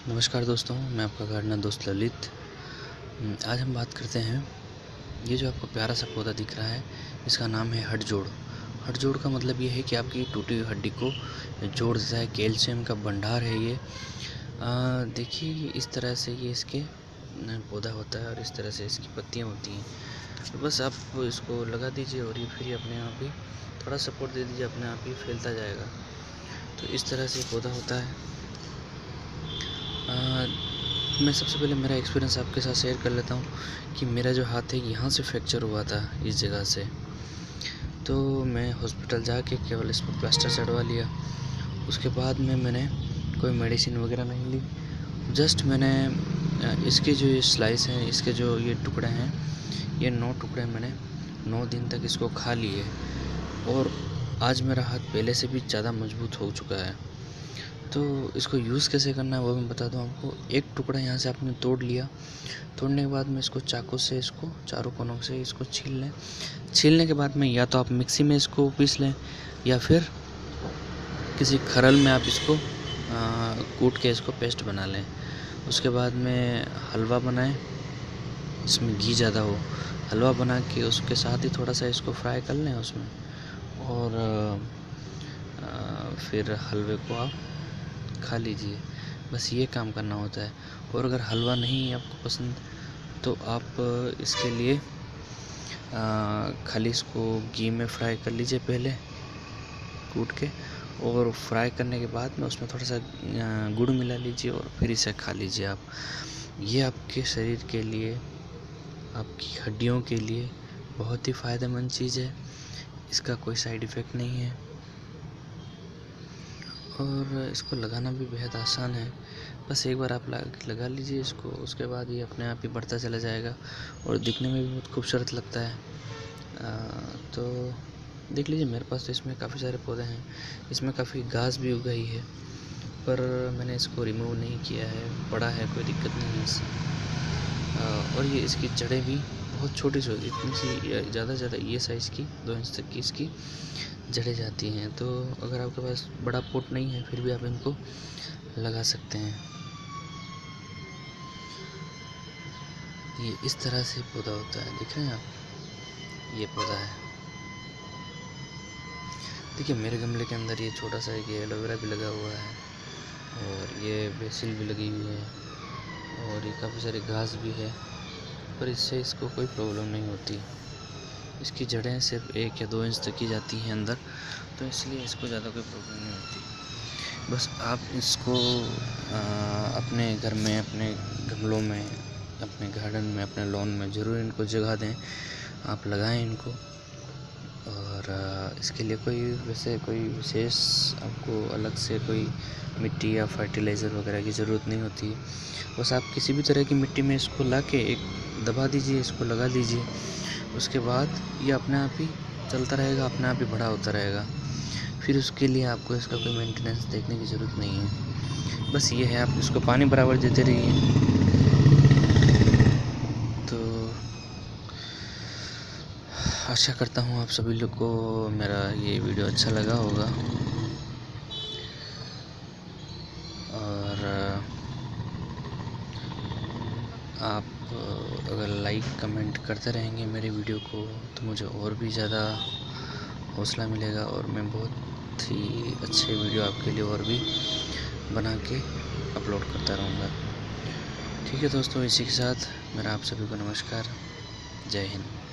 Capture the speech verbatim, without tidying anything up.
नमस्कार दोस्तों, मैं आपका गार्डनर दोस्त ललित। आज हम बात करते हैं, ये जो आपको प्यारा सा पौधा दिख रहा है, इसका नाम है हठजोड़। हठजोड़ का मतलब ये है कि आपकी टूटी हुई हड्डी को जोड़ देता है। कैल्शियम का भंडार है ये। देखिए इस तरह से ये इसके पौधा होता है और इस तरह से इसकी पत्तियाँ होती हैं। तो बस आप इसको लगा दीजिए और ये फिर अपने आप ही थोड़ा सपोर्ट दे दीजिए, अपने आप ही फैलता जाएगा। तो इस तरह से पौधा होता है। आ, मैं सबसे पहले मेरा एक्सपीरियंस आपके साथ शेयर कर लेता हूँ कि मेरा जो हाथ है यहाँ से फ्रैक्चर हुआ था, इस जगह से। तो मैं हॉस्पिटल जाके केवल इस पर प्लास्टर चढ़वा लिया। उसके बाद में मैंने कोई मेडिसिन वगैरह नहीं ली। जस्ट मैंने इसके जो ये स्लाइस हैं, इसके जो ये टुकड़े हैं, ये नौ टुकड़े मैंने नौ दिन तक इसको खा लिए और आज मेरा हाथ पहले से भी ज़्यादा मजबूत हो चुका है। तो इसको यूज़ कैसे करना है वो मैं बता दूं आपको। एक टुकड़ा यहाँ से आपने तोड़ लिया। तोड़ने के बाद में इसको चाकू से इसको चारों कोनों से इसको छील लें। छीलने के बाद में या तो आप मिक्सी में इसको पीस लें या फिर किसी खरल में आप इसको कूट के इसको पेस्ट बना लें। उसके बाद में हलवा बनाएं, इसमें घी ज़्यादा हो। हलवा बना के उसके साथ ही थोड़ा सा इसको फ्राई कर लें उसमें, और आ, फिर हलवे को आप खा लीजिए। बस ये काम करना होता है। और अगर हलवा नहीं आपको पसंद तो आप इसके लिए आ, खाली इसको घी में फ्राई कर लीजिए पहले कूट के, और फ्राई करने के बाद में उसमें थोड़ा सा गुड़ मिला लीजिए और फिर इसे खा लीजिए आप। ये आपके शरीर के लिए, आपकी हड्डियों के लिए बहुत ही फ़ायदेमंद चीज़ है। इसका कोई साइड इफ़ेक्ट नहीं है और इसको लगाना भी बेहद आसान है। बस एक बार आप लगा लीजिए इसको, उसके बाद ये अपने आप ही बढ़ता चला जाएगा और दिखने में भी बहुत खूबसूरत लगता है। आ, तो देख लीजिए, मेरे पास तो इसमें काफ़ी सारे पौधे हैं। इसमें काफ़ी घास भी उग गई है, पर मैंने इसको रिमूव नहीं किया है। बड़ा है, कोई दिक्कत नहीं है इससे। और ये इसकी जड़ें भी बहुत छोटी छोटी, इतनी सी ज़्यादा से ज़्यादा ये साइज़ की, दो इंच तक की इसकी जड़ें जाती हैं। तो अगर आपके पास बड़ा पॉट नहीं है फिर भी आप इनको लगा सकते हैं। ये इस तरह से पौधा होता है, देख रहे हैं आप, ये पौधा है। देखिए मेरे गमले के अंदर ये छोटा सा एक एलोवेरा भी लगा हुआ है और ये बेसिल भी लगी हुई है और ये काफ़ी सारी घास भी है, पर इससे इसको कोई प्रॉब्लम नहीं होती। इसकी जड़ें सिर्फ एक या दो इंच तक की जाती हैं अंदर, तो इसलिए इसको ज़्यादा कोई प्रॉब्लम नहीं होती। बस आप इसको आ, अपने घर में, अपने गमलों में, अपने गार्डन में, अपने लॉन में ज़रूर इनको जगह दें, आप लगाएं इनको। और आ, इसके लिए कोई वैसे कोई विशेष आपको अलग से कोई मिट्टी या फर्टिलाइज़र वगैरह की ज़रूरत नहीं होती। बस आप किसी भी तरह की मिट्टी में इसको ला के एक दबा दीजिए, इसको लगा दीजिए। उसके बाद ये अपने आप ही चलता रहेगा, अपने आप ही बड़ा होता रहेगा। फिर उसके लिए आपको इसका कोई मेंटेनेंस देखने की ज़रूरत नहीं है। बस ये है, आप इसको पानी बराबर देते रहिए। तो आशा करता हूँ आप सभी लोग को मेरा ये वीडियो अच्छा लगा होगा, और आप अगर लाइक कमेंट करते रहेंगे मेरे वीडियो को तो मुझे और भी ज़्यादा हौसला मिलेगा और मैं बहुत ही अच्छे वीडियो आपके लिए और भी बना के अपलोड करता रहूँगा। ठीक है दोस्तों, इसी के साथ मेरा आप सभी को नमस्कार। जय हिंद।